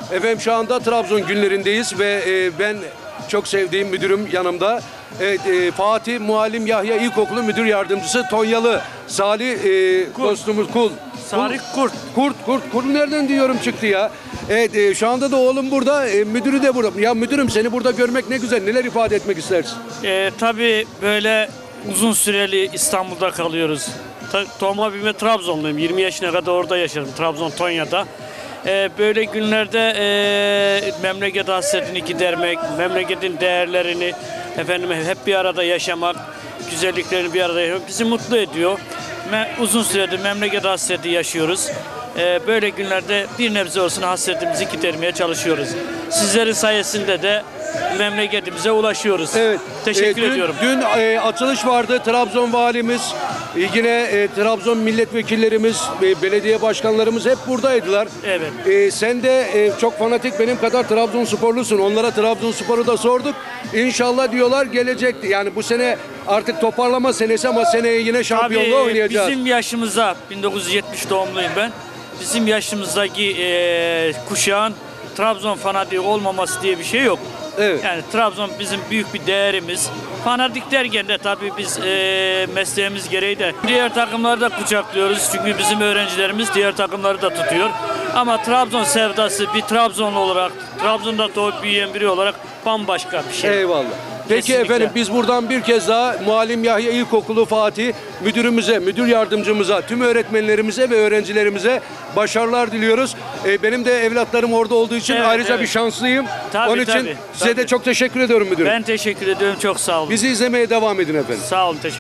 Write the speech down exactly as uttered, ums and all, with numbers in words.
Efendim şu anda Trabzon günlerindeyiz ve e, ben çok sevdiğim müdürüm yanımda. Evet, e, Fatih Muallim Yahya İlkokulu Müdür Yardımcısı Tonyalı Salih e, dostumuz Kul. Salih Kurt. Kurt, Kurt, Kurt nereden diyorum çıktı ya. Evet, e, şu anda da oğlum burada, e, müdürü de burada. Ya müdürüm seni burada görmek ne güzel. Neler ifade etmek istersin? Ee, tabii böyle uzun süreli İstanbul'da kalıyoruz. Ta, Doğma büyüme Trabzonluyum. yirmi yaşına kadar orada yaşadım. Trabzon, Tonya'da. Ee, böyle günlerde e, memleket hasretini gidermek, memleketin değerlerini efendim hep bir arada yaşamak, güzelliklerini bir arada yaşamak bizi mutlu ediyor. Me, uzun süredir memleket hasreti yaşıyoruz. Ee, böyle günlerde bir nebze olsun hasretimizi gidermeye çalışıyoruz. Sizlerin sayesinde de memleketimize ulaşıyoruz. Evet. Teşekkür e, dün, ediyorum. Dün e, açılış vardı. Trabzon valimiz, e, yine e, Trabzon milletvekillerimiz, e, belediye başkanlarımız hep buradaydılar. Evet. E, sen de e, çok fanatik benim kadar Trabzonsporlusun. Onlara Trabzonspor'u da sorduk. İnşallah diyorlar gelecek. Yani bu sene artık toparlama senesi ama seneye yine şampiyonluğa Tabii oynayacağız. bizim yaşımızda, bin dokuz yüz yetmiş doğumluyum ben. Bizim yaşımızdaki e, kuşağın Trabzon fanatiği olmaması diye bir şey yok. Evet. Yani Trabzon bizim büyük bir değerimiz. Fanatik derken de tabii biz e, mesleğimiz gereği de diğer takımları da kucaklıyoruz. Çünkü bizim öğrencilerimiz diğer takımları da tutuyor. Ama Trabzon sevdası bir Trabzonlu olarak, Trabzon'da doğup büyüyen biri olarak bambaşka bir şey. Eyvallah. Peki Kesinlikle. efendim biz buradan bir kez daha Muallim Yahya İlkokulu Fatih müdürümüze, müdür yardımcımıza, tüm öğretmenlerimize ve öğrencilerimize başarılar diliyoruz. Ee, benim de evlatlarım orada olduğu için Evet, ayrıca evet. bir şanslıyım. Tabii, Onun için tabii, size tabii. de çok teşekkür ediyorum müdürüm. Ben teşekkür ediyorum. Çok sağ olun. Bizi izlemeye devam edin efendim. Sağ olun. Teşekkür